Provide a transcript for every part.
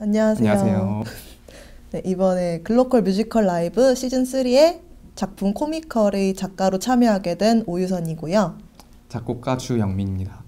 안녕하세요. 안녕하세요. 네, 이번에 글로컬 뮤지컬 라이브 시즌3의 작품 코미컬의 작가로 참여하게 된 오유선이고요. 작곡가 주영민입니다.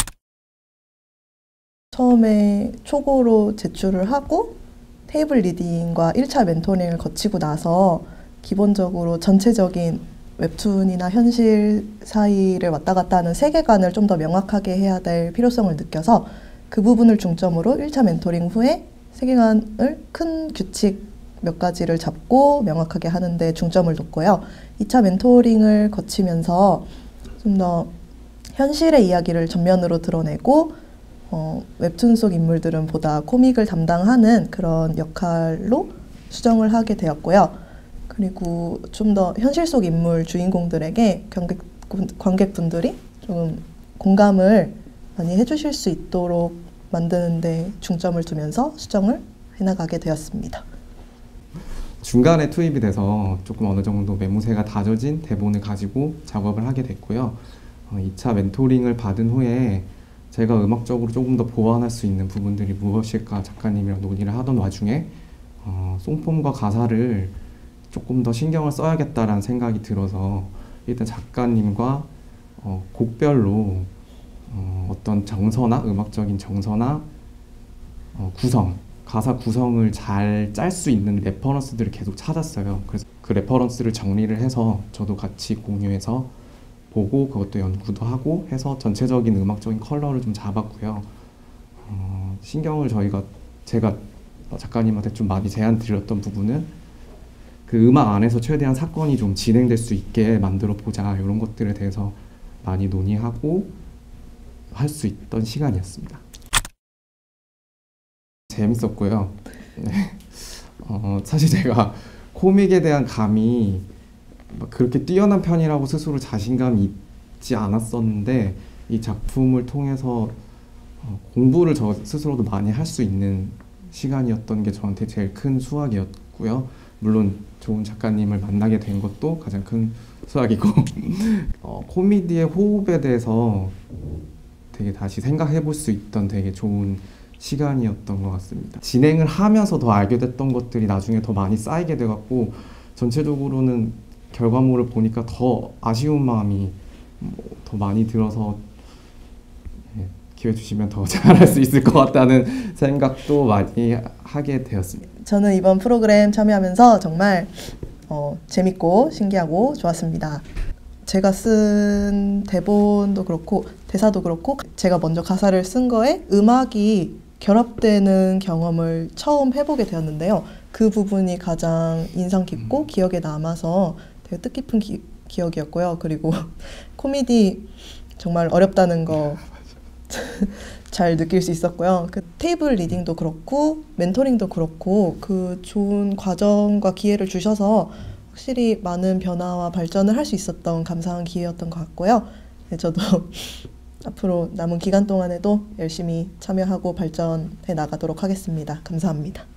처음에 초고로 제출을 하고 테이블 리딩과 1차 멘토링을 거치고 나서 기본적으로 전체적인 웹툰이나 현실 사이를 왔다 갔다 하는 세계관을 좀 더 명확하게 해야 될 필요성을 느껴서 그 부분을 중점으로 1차 멘토링 후에 세계관을 큰 규칙 몇 가지를 잡고 명확하게 하는 데 중점을 뒀고요. 2차 멘토링을 거치면서 좀 더 현실의 이야기를 전면으로 드러내고 웹툰 속 인물들은 보다 코믹을 담당하는 그런 역할로 수정을 하게 되었고요. 그리고 좀 더 현실 속 인물 주인공들에게 관객분들이 좀 공감을 많이 해주실 수 있도록 만드는 데 중점을 두면서 수정을 해나가게 되었습니다. 중간에 투입이 돼서 조금 어느 정도 매무새가 다져진 대본을 가지고 작업을 하게 됐고요. 2차 멘토링을 받은 후에 제가 음악적으로 조금 더 보완할 수 있는 부분들이 무엇일까 작가님이랑 논의를 하던 와중에 송폼과 가사를 조금 더 신경을 써야겠다라는 생각이 들어서 일단 작가님과 곡별로 어떤 정서나 음악적인 정서나 구성, 가사 구성을 잘 짤 수 있는 레퍼런스들을 계속 찾았어요. 그래서 그 레퍼런스를 정리를 해서 저도 같이 공유해서 보고 그것도 연구도 하고 해서 전체적인 음악적인 컬러를 좀 잡았고요. 신경을 제가 작가님한테 좀 많이 제안 드렸던 부분은 그 음악 안에서 최대한 사건이 좀 진행될 수 있게 만들어 보자, 이런 것들에 대해서 많이 논의하고 할 수 있던 시간이었습니다. 재밌었고요. 네. 사실 제가 코믹에 대한 감이 막 그렇게 뛰어난 편이라고 스스로 자신감이 있지 않았었는데 이 작품을 통해서 공부를 저 스스로도 많이 할 수 있는 시간이었던 게 저한테 제일 큰 수확이었고요. 물론 좋은 작가님을 만나게 된 것도 가장 큰 수확이고 코미디의 호흡에 대해서 되게 다시 생각해 볼 수 있던 되게 좋은 시간이었던 것 같습니다. 진행을 하면서 더 알게 됐던 것들이 나중에 더 많이 쌓이게 돼갖고 전체적으로는 결과물을 보니까 더 아쉬운 마음이 더 많이 들어서 기회 주시면 더 잘할 수 있을 것 같다는 생각도 많이 하게 되었습니다. 저는 이번 프로그램 참여하면서 정말 재밌고 신기하고 좋았습니다. 제가 쓴 대본도 그렇고 대사도 그렇고 제가 먼저 가사를 쓴 거에 음악이 결합되는 경험을 처음 해보게 되었는데요. 그 부분이 가장 인상 깊고 기억에 남아서 되게 뜻깊은 기억이었고요. 그리고 코미디 정말 어렵다는 거 잘 느낄 수 있었고요. 그 테이블 리딩도 그렇고 멘토링도 그렇고 그 좋은 과정과 기회를 주셔서 확실히 많은 변화와 발전을 할 수 있었던 감사한 기회였던 것 같고요. 네, 저도 앞으로 남은 기간 동안에도 열심히 참여하고 발전해 나가도록 하겠습니다. 감사합니다.